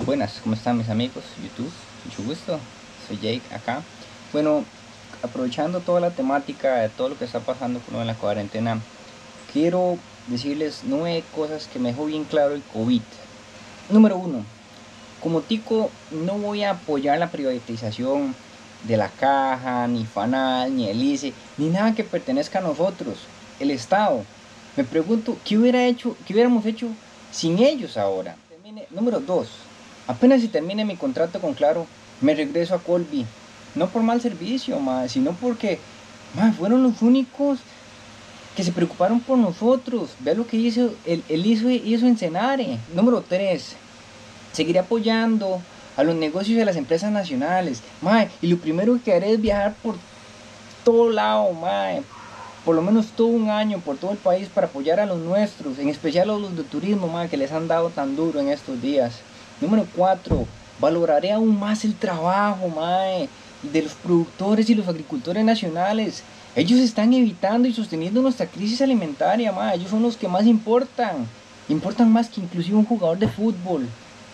Buenas, ¿cómo están mis amigos? YouTube, mucho gusto, soy Jake acá. Bueno, aprovechando toda la temática de todo lo que está pasando con lo de la cuarentena, quiero decirles 9 cosas que me dejó bien claro el COVID. Número uno, como tico no voy a apoyar la privatización de la Caja, ni FANAL, ni el ICE, ni nada que pertenezca a nosotros, el Estado. Me pregunto, qué hubiéramos hecho sin ellos ahora? Número 2, apenas si termine mi contrato con Claro, me regreso a Colby. No por mal servicio, sino porque fueron los únicos que se preocuparon por nosotros. Vea lo que hizo en Cenare. Número 3, seguiré apoyando a los negocios de las empresas nacionales. Y lo primero que haré es viajar por todo lado, por lo menos todo un año por todo el país para apoyar a los nuestros, en especial a los de turismo, que les han dado tan duro en estos días. Número 4, valoraré aún más el trabajo, de los productores y los agricultores nacionales. Ellos están evitando y sosteniendo nuestra crisis alimentaria, ellos son los que más importan más que inclusive un jugador de fútbol.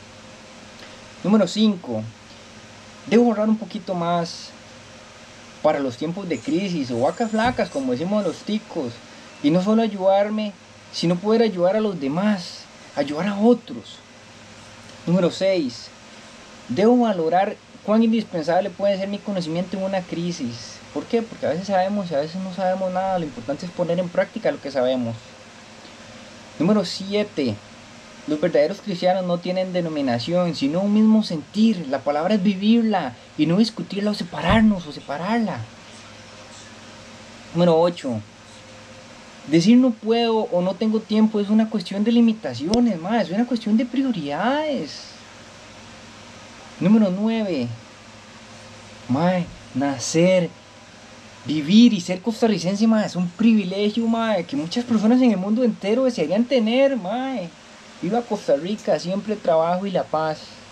Número 5, debo ahorrar un poquito más para los tiempos de crisis o vacas flacas, como decimos los ticos, y no solo ayudarme, sino poder ayudar a los demás, ayudar a otros. Número 6, debo valorar cuán indispensable puede ser mi conocimiento en una crisis. ¿Por qué? Porque a veces sabemos y a veces no sabemos nada. Lo importante es poner en práctica lo que sabemos. Número 7, los verdaderos cristianos no tienen denominación, sino un mismo sentir. La palabra es vivirla y no discutirla o separarnos o separarla. Número 8, decir no puedo o no tengo tiempo es una cuestión de limitaciones, es una cuestión de prioridades. Número 9, nacer, vivir y ser costarricense, es un privilegio, que muchas personas en el mundo entero desearían tener, Viva Costa Rica, siempre el trabajo y la paz.